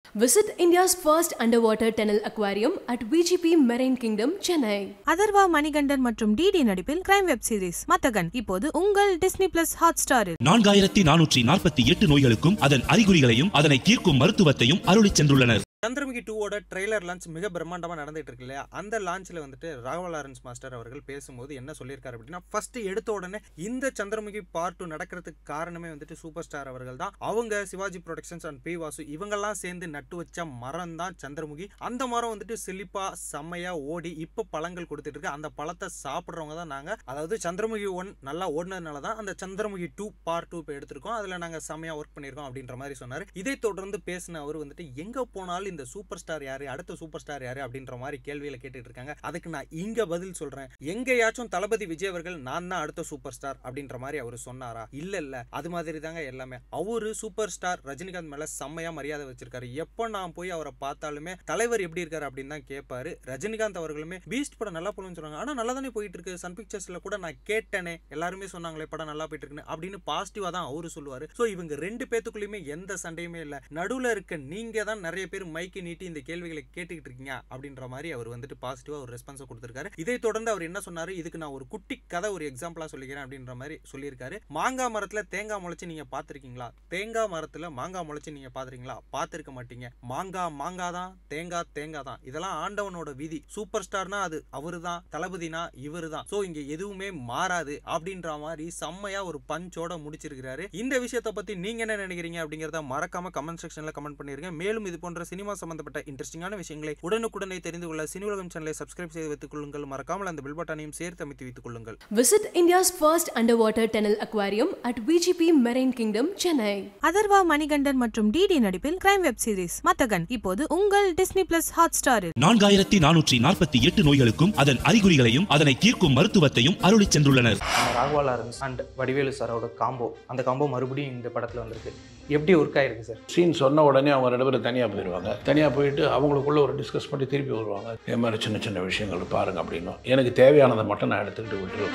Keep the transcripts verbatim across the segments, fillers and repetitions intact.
Visit India's first underwater tunnel aquarium at V G P Marine Kingdom, Chennai. Atharva Manikandan மற்றும் DD நடிப்பில் crime web series மத்தகன் இப்போது உங்கள் Disney plus ஹாட்ஸ்டாரில். நான்காயிரத்தி நானூற்றி நாற்பத்தி எட்டு நோய்களுக்கும் அதன் அறிகுறிகளையும் அதனை தீர்க்கும் மருத்துவத்தையும் அருளிச் சென்றுள்ளனர். சந்திரமுகி டூ ஓட ட்ரெய்லர் லான்ச் மிக பிரம்மாண்டமாக நடந்துட்டு இருக்கு இல்லையா? அந்த லான்ச்சில் வந்துட்டு ராகவா லாரன்ஸ் மாஸ்டர் அவர்கள் பேசும்போது என்ன சொல்லியிருக்காரு அப்படின்னா, ஃபர்ஸ்ட் எடுத்த உடனே இந்த சந்திரமுகி பார்ட் டூ நடக்கிறதுக்கு காரணமே வந்துட்டு சூப்பர் ஸ்டார் அவர்கள் தான். அவங்க Sivaji productions and P Vasu இவங்கெல்லாம் சேர்ந்து நட்டு வச்ச மரம் தான் சந்திரமுகி. அந்த மரம் வந்துட்டு செழிப்பா செம்மையா ஓடி இப்போ பழங்கள் கொடுத்துட்டு இருக்கு. அந்த பழத்தை சாப்பிட்றவங்க தான் நாங்க. அதாவது சந்திரமுகி ஒன் நல்லா ஓடினதுனால தான் அந்த சந்திரமுகி டூ பார்ட் டூ இப்போ எடுத்திருக்கோம். அதில் நாங்கள் செம்மையா ஒர்க் பண்ணியிருக்கோம் அப்படின்ற மாதிரி சொன்னார். இதை தொடர்ந்து பேசின அவர் வந்துட்டு எங்க போனாலும் இந்த சூப்பர் ஸ்டார் யாரு, அடுத்த சூப்பர் ஸ்டார் யாரு அப்படின்ற மாதிரி கேள்வியில கேட்டுட்டு இருக்காங்க. அதுக்கு நான் இங்க பதில் சொல்றேன். எங்கேயாச்சும் தளபதி விஜய் அவர்கள் நான் தான் அடுத்த சூப்பர் ஸ்டார் அப்படின்ற மாதிரி அவர் சொன்னாரா? இல்ல இல்ல, அது மாதிரி தாங்க எல்லாமே. அவரு சூப்பர் ஸ்டார் ரஜினிகாந்த் மேல செம்மையா மரியாதை வச்சிருக்காரு. எப்போ நான் போய் அவரை பார்த்தாலுமே தலைவர் எப்படி இருக்காரு அப்படின்னு தான் கேட்பாரு. ரஜினிகாந்த் அவர்களுமே பீஸ்ட் படம் நல்லா போகணும்னு சொன்னாங்க. ஆனா நல்லா தானே போயிட்டு இருக்கு, சன் பிக்சர்ஸ்ல கூட நான் கேட்டேனே, எல்லாருமே சொன்னாங்களே படம் நல்லா போயிட்டு இருக்குன்னு அப்படின்னு பாசிட்டிவா தான் அவரு சொல்லுவாரு. சோ இவங்க ரெண்டு பேத்துக்குள்ளயுமே எந்த சண்டையுமே இல்ல. நடுவுல இருக்க நீங்க தான் நிறைய பேர் மைக்கு நீட்டி இந்த கேள்விகளை கேட்டுக்கிட்டு இருக்கீங்க அப்படின்ற மாதிரி அவர் வந்துட்டு பாசிட்டிவா ஒரு ரெஸ்பான்ஸ் கொடுத்திருக்காரு. இதை தொடர்ந்து அவர் என்ன சொன்னாரு, இதுக்கு நான் ஒரு குட்டி கதை ஒரு எக்ஸாம்பிளா சொல்லிக்கிறேன் அப்படின்ற மாதிரி சொல்லியிருக்காரு. மாங்காய் மரத்துல தேங்காய் முளைச்சு நீங்க பாத்திருக்கீங்களா? தேங்காய் மரத்துல மாங்காய் முளைச்சு நீங்க பாத்திருக்கீங்களா? பாத்திருக்க மாட்டீங்க. மாங்காய் மாங்காய் தான், தேங்காய் தேங்காய் தான். இதெல்லாம் ஆண்டவனோட விதி. சூப்பர் ஸ்டார்னா அது அவரு தான், தளபதினா இவரு தான். சோ இங்க எதுவுமே மாறாது அப்படின்ற மாதிரி செம்மையா ஒரு பஞ்சோட முடிச்சிருக்காரு. இந்த விஷயத்தை பத்தி நீங்க என்ன நினைக்கிறீங்க அப்படிங்கறத மறக்காம கமெண்ட் செக்ஷன்ல கமெண்ட் பண்ணிருங்க. மேலும் இது போன்ற சினிமா சம்பந்தப்பட்ட இன்ட்ரெஸ்டிங்கான விஷயங்களை உடனுக்குடனே தெரிந்து கொள்ள சினியுலகம் சேனலை சப்ஸ்கிரைப் செய்து வைத்துக் கொள்ளுங்கள். மறக்காமல் அந்த பெல் பட்டனையும் சேர்த்து அமைத்து வைத்துக் கொள்ளுங்கள். Visit India's first underwater tunnel aquarium at V G P Marine Kingdom, Chennai. Atharva Manikandan மற்றும் டிடி நடிப்பில் கிரைம் வெப் சீரிஸ் மத்தகன் இப்போது உங்கள் டிஸ்னி பிளஸ் ஹாட்ஸ்டாரில். நான்காயிரத்தி நானூற்றி நாற்பத்தி எட்டு நோய்களுக்கும் அதன் அறிகுறிகளையும் அதனை தீர்க்கும் மருத்துவத்தையும் அருளிச் சென்றுள்ளனர். ராகவா லாரன்ஸ் அண்ட் வடிவேலு சாரோட காம்போ, அந்த காம்போ மறுபடியும் இந்த படத்தில் வந்திருக்கு. எப்படி ஒர்க் ஆயிருக்கு சார்? சீன் சொன்ன உடனே அவங்க ரெண்டு பேரும் தனியாக போயிடுவாங்க. தனியாக போயிட்டு அவங்களுக்குள்ள ஒரு டிஸ்கஸ் பண்ணி திருப்பி வருவாங்க. இதே மாதிரி சின்ன சின்ன விஷயங்கள் பாருங்க அப்படின்னும் எனக்கு தேவையானதை மட்டும் நான் எடுத்துக்கிட்டு விட்டுருவேன்.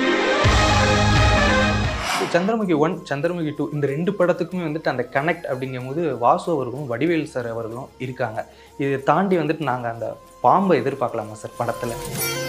சந்திரமுகி ஒன், சந்திரமுகி டூ இந்த ரெண்டு படத்துக்குமே வந்துட்டு அந்த கனெக்ட் அப்படிங்கும் போது வாசு அவர்களும் வடிவேலு சார் அவர்களும் இருக்காங்க. இதை தாண்டி வந்துட்டு நாங்கள் அந்த பாம்பை எதிர்பார்க்கலாமா சார் படத்தில்?